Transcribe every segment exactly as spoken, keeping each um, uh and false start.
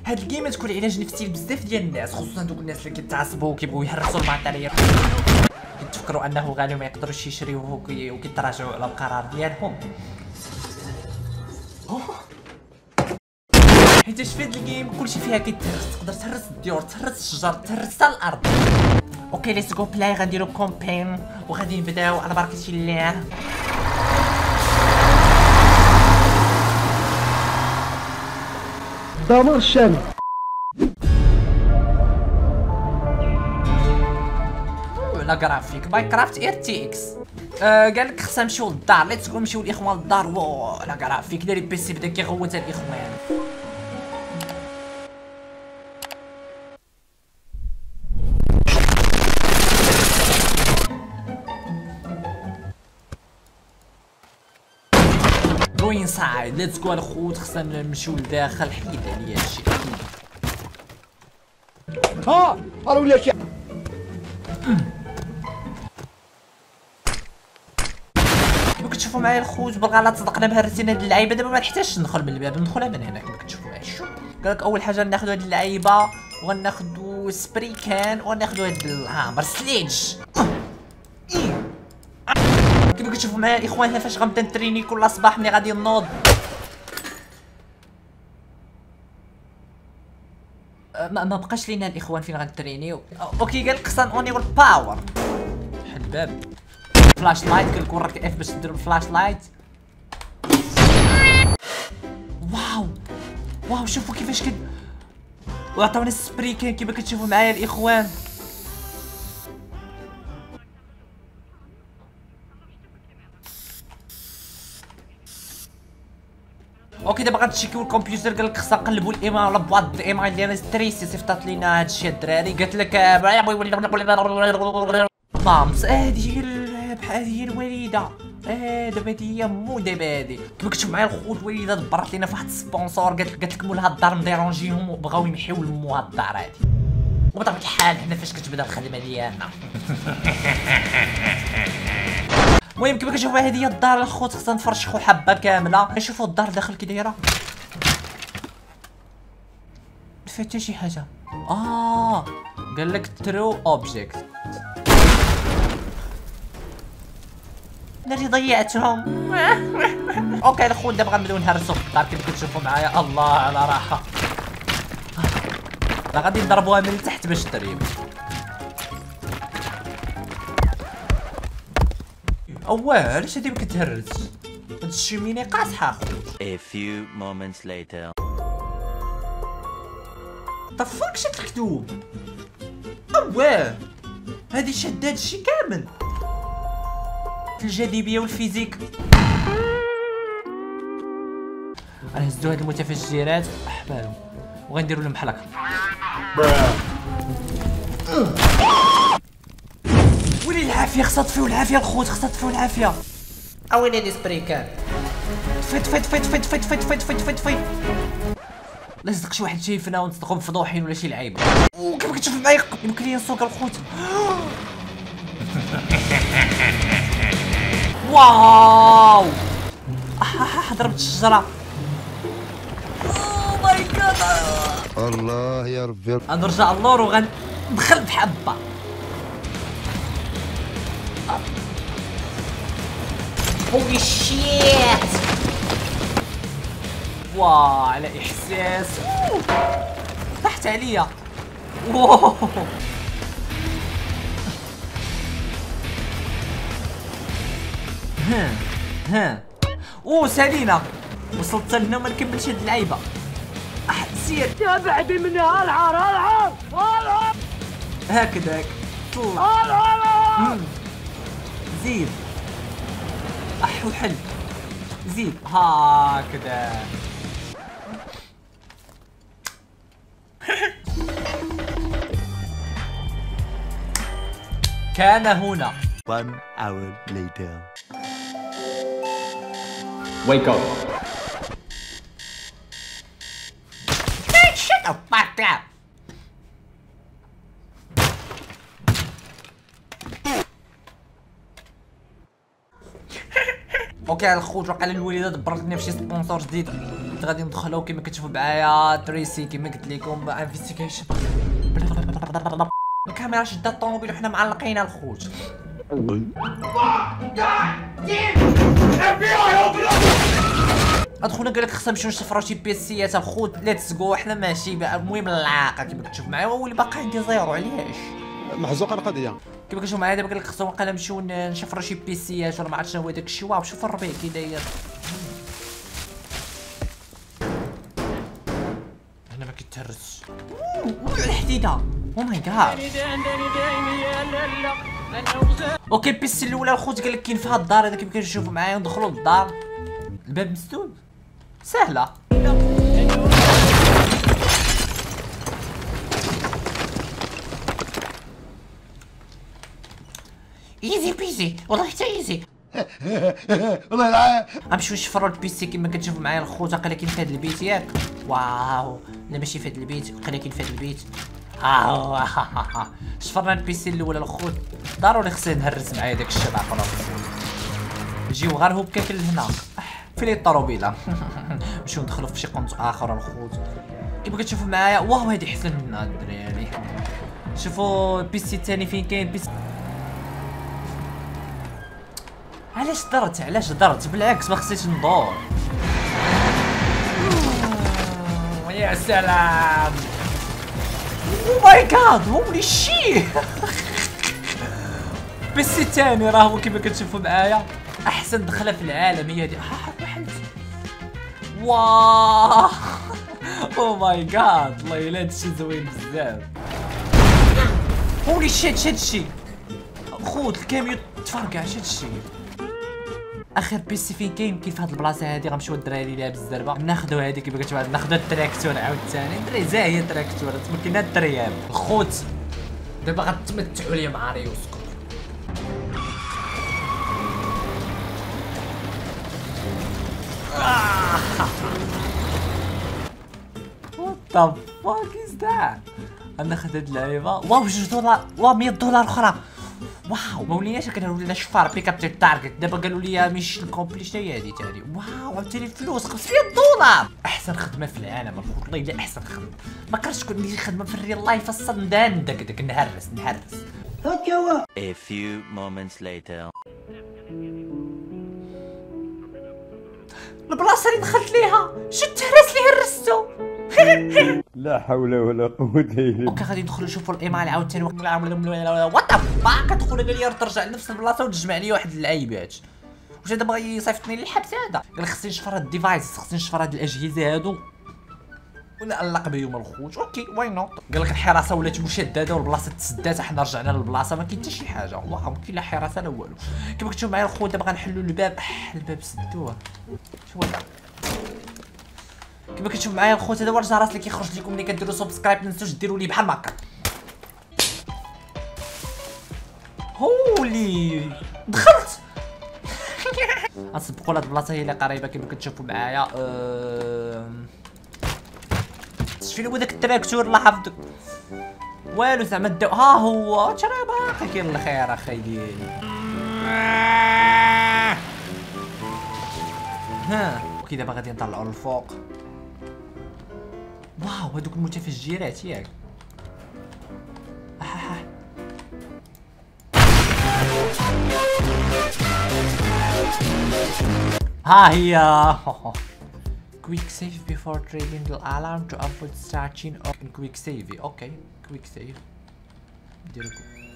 هاد الجيم تكون علاج نفسي لبزاف ديال الناس، خصوصا دوك الناس اللي كيتعصبوا وكيبغيو يهرسوا المعطيات، كيتفكروا انه غالي وما يقدروش يشريوه وكيتراجعوا على القرار ديالهم. حيت في هاد الجيم كلشي فيها كيتهرس، تقدر تهرس الديور، تهرس الشجر، تهرس حتى الارض. اوكي ليتس جو بلاي، غنديرو كومبين وغادي نبداو على بركه الله. دمار الشامل. لا جرافيك ماينكرافت ار تي اكس. آه قال لك خصنا نمشيو للدار، ليتس جو نمشيو الاخوان للدار. واو لا جرافيك داري بيسي بدا كيغوت الاخوان. جو انسايد ليتس جو الخوت، خصنا نمشيو لداخل. حيد عليا هادشي. ها ها ولا شي. كتشوفوا معايا الخوت بالغلط صدقنا مهرسين هاد اللعيبه. دابا ما نحتاجش ندخل من الباب، ندخلها من هنا كما كتشوفوا معايا. شوف قالك اول حاجه ناخذ هاد اللعيبه وغناخذوا سبري كان وغناخذوا هاد الهامر سليج. كما كتشوفوا معايا الاخوان هنا فاش غنبدا نتريني كل صباح ملي غادي نوض. ما, ما بقاش لينا الاخوان فين غنترينيو. اوكي قالك خصنا نونيو الباور. حل الباب. فلاش لايت قالك ورك اف باش ديروا الفلاش لايت. واو واو شوفوا كيفاش كد وعطاونا السبري كان كيما كتشوفوا معايا الاخوان. اوكي دابا غنتشيكيو الكمبيوتر. قالك خصنا نقلبوا الايميل ولا بواط الايميل ديالنا. تريسي صيفطات لينا هادشي الدراري، قالت لك مامس. هادي هي بحال هي الوالده. اه دابا هادي هي مو دابا هادي كيما كتشوف معايا الخوت. الوالده دبرت لينا فواحد السبونسور، قالت قالت لك مول هاد الدار مديرونجيهم وبغاو يمحيو لمو هاد الدار هادي. وبطبيعة الحال حنا فاش كتبدا الخدمه ديالنا. المهم كيما كتشوفوا هادي هي الدار الخوت، خصنا نفرشخو حبه كامله. نشوفوا الدار داخل كي دايره. فيها حتى شي حاجه. اه قال لك ترو اوبجيكت. ناري ضيعتهم. اوكي الخوت دابا غنبداو نهرسو في الدار كيما كتشوفوا معايا. الله على راحه. راه غادي نضربوها من التحت باش تريب. اواه علاش هادي مكتهرسش؟ هاد الشوميني قاصحه اخويا. A few moments later. طفاك شات الكتوب. اواه هادي شاده هادشي كامل في الجاذبيه والفيزيك. غنهزو هاد المتفجرات احبالهم وغنديروا لهم بحال هكا. ويلي العافيه خصها تطفيو العافيه الخوت، خصها تطفيو العافيه. اويلي لي سبري كان طفيت طفيت طفيت طفيت طفيت طفيت طفيت طفيت طفيت طفيت. لا صدق شي واحد شايفنا ونصدقوا مفضوحين ولا شي لعيبه. كيما كتشوف معايا يمكن لي نسوق الخوت. واو احا ضربت الشجره. اوه ماي جاد. الله يا ربي. غنرجع اللور وغندخل بحبه. هولي شيت. واو على احساس. طحت عليا. واو ها ها اوه سالينا. وصلت لهنا وما نكملش هاد اللعيبه. سير يا بعدي منها. العار العار العار. هكذاك طلع. العار زيد احو حل. زيد هكذا. كان هنا. One hour later. Wake up. Shut the fuck up. اوكي الخوت وقع الوالده دبرت لنا فشي سبونسور جديد. كنت غادي ندخلو كما كتشوفوا معايا تريسي كما قلت لكم انفستيغيشن. الكاميرا شدات الطوموبيل وحنا معلقين الخوت. ادخلنا قال لك خصنا نمشيو نشفرو شي بيسيات الخوت ليتس جو. حنا ماشي المهم العاقه كما كتشوف معايا هو اللي باقي عندي زيرو. علاش محزوقه القضيه كما كتشوف معايا دابا؟ قال لك خصنا واقيلا نمشيو نشفرو شي بيسيات ولا ما عرفتش شنو هو داك الشيء. واو شوف الربيع كي داير هنا ما كيتهرسش. الحديده او ماي جاد. اوكي البيسي الاولى الخوت قال لك كاين في هاد الدار هذا كيما كتشوفوا معايا. ندخلوا للدار الباب مسدود سهله. ايزي بيزي والله حتى ايزي. والله العظيم غنمشيو نشفروا البيسي كما كتشوفوا معايا الخوت. واقيلا كاين في هذا البيت ياك. واو لا ماشي في هذا البيت، واقيلا كاين في هذا البيت. اه شفرنا البيسي الاول الخوت. ضروري خصني نهرس معايا داك الشبع خلاص. نجيو غير هكاك لهنا في لي الطروبيله. نمشيو ندخلو في شي قنت اخر الخوت كيما كتشوفوا معايا. واو هادي احسن منها الدراري. شوفوا البيسي الثاني فين كاين بيسي. علاش درت علاش درت بالعكس ما خصنيش ندور. يا سلام او ماي جاد هولي شي. بس الثاني راه هو كيما كتشوفوا معايا احسن دخله في العالم هي هادي. ها واحد واه او ماي جاد والله الا هادشي زوين بزاف. هولي شي هادشي خوت الكاميو تفرقع هادشي. اخر بيسي فين كاين كاين في هاد البلاصه هادي. غنمشيو الدراري لابس الزربه ناخذوا هادي كيما كتشوفوا ناخذوا التراكتور عاوتاني. دري زاهيه التراكتور تمكن هاد الدرياب الخوت. دابا غتمتعوا لي مع ريوسكم. وات ذا فاك از ذات. غناخذ هاد اللعيبه. واو جوج دولار. واو مية دولار اخرى. واو ما وليناش كنقولوا لنا شفار بيك اب تارجت. دابا قالوا لي ميشن كومبليت هي هادي تاني. واو عاوتاني الفلوس خمسمية دولار. احسن خدمه في العالم الخوت والله الا احسن خدمه. ما كرهتش تكون لي خدمه في الريال لايف اصلا ندندك داك نهرس نهرس. A few moments later. البلاصه اللي دخلت ليها شو التهرس اللي هرستو. لا حول ولا قوه الا اوكي غادي ندخلوا نشوفوا الايميل عاوتاني. وات ذا فاك كتدخل قال لي ترجع لنفس البلاصه وتجمع لي واحد اللعيبات. واش هذا بغا يصيفطني للحبس هذا؟ قال لي خصني نشفر هاد الديفايس خصني نشفر هاد الاجهزه هادو ونعلق بهم الخوت. اوكي واي نوت. قال لك الحراسه ولات مشدده والبلاصه تسدات. حنا رجعنا للبلاصه ما كاين حتى شي حاجه. واو ما كاين لا حراسه لا والو. كيما كتشوف معايا الخوت دابا غنحلوا الباب. الباب سدوه. شو هذا كيما كتشوف معايا الخوت هذا هو الجرس اللي كيخرج لكم ملي كديروا سبسكرايب. متنسوش ديروا لي بحال ما هكا. هولي دخلت. غنسبقوا لهاد البلاصه هي اللي قريبه كيما كتشوفوا معايا. شنو هو داك التراكتور الله يحفظك. والو زعما داو. ها هو ترى باقي كاين الخير اخي ديالي. ها اوكي دابا غادي نطلعوا للفوق. واو هادوك المتفجرات ياك. ها هي. Quick save before triggering the alarm to avoid starting or quick save. اوكي quick save نديرو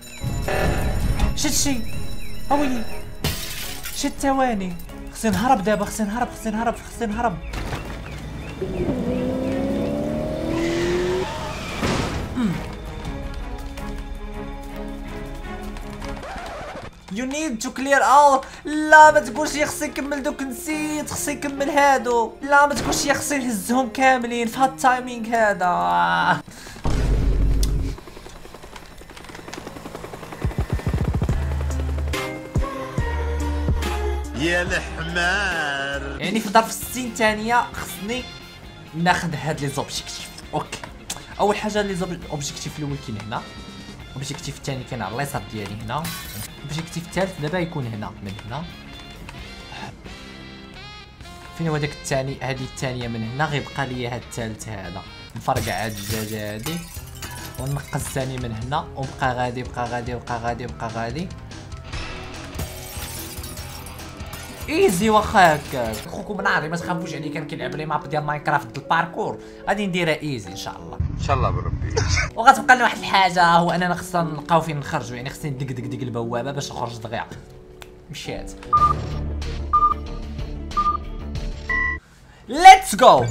شد شي. اويلي شد ثواني. خصني نهرب دابا خصني نهرب خصني نهرب خصني نهرب. You need to clear all. لا ما تقولش يا خصني نكمل دوك نسيت خصني نكمل هادو. لا ما تقولش يا خصني نهزهم كاملين في هاد التايمينغ هذا. يا الحمار. يعني في ظرف ستين ثانية خصني ناخذ هاد لي زوبجيكتيف. اوكي اول حاجة لي زوبجيكتيف الاول كاين هنا. الاوبجيكتيف الثاني كاين على اليسار ديالي هنا. الاوبجيكتيف الثالث دابا يكون هنا من هنا. فين هو داك الثاني؟ هذه الثانيه من هنا، غيبقى لي هاد الثالث هذا. نفرقع هاد الدجاجه هادي ونقص الثاني من هنا، وبقى غادي بقى غادي بقى غادي بقى غادي. ايزي واخا هكاك خوكم ناري، ما تخافوش عليه. كان كيلعب لي ماب ديال ماينكرافت الباركور، غادي نديرها ايزي ان شاء الله. ان شاء الله بربي. وغتبقى لنا واحد الحاجه، هو اننا خصنا نلقاو فين نخرجوا، يعني خصني ندق دق دق البوابه باش نخرج دغيا. مشيت. ليتس جو.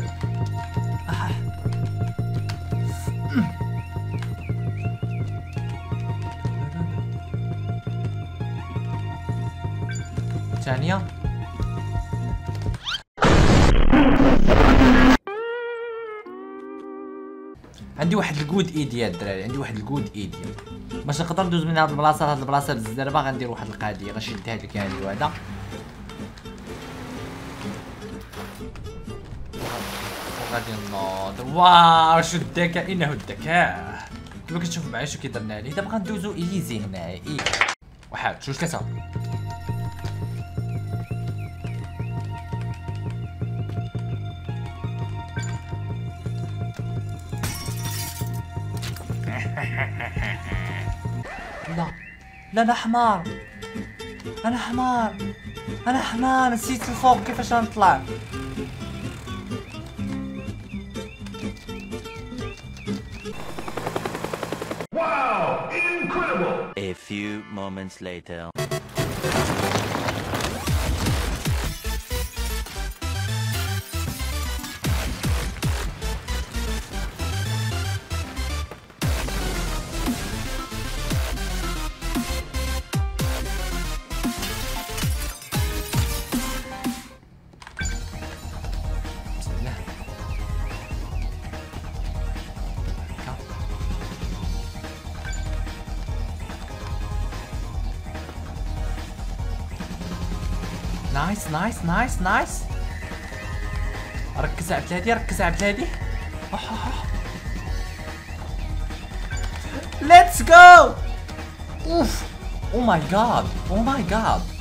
ثانيه عندي واحد الكود ايديا الدراري، عندي واحد الكود ايديا باش نقدر ندوز من هاد البلاصه لهاد البلاصه بالزربه. غندير واحد القضيه، غنشد هاد الكاني وهذا، وغادي نوض. واو شو الذكاء، انه الذكاء كما كتشوف معايا شو كيدرنا لي. دابا غندوزو ايزي هنايا. اي واحد جوج ثلاثه. لا لا انا حمار، انا حمار، انا حمار، نسيت الفوق كيفاش نطلع. Wow! Incredible! A few moments later. نايس نايس نايس نايس. ركز على بلادي، ركز على بلادي. ليتس جو. اوف او ماي جاد، او ماي جاد.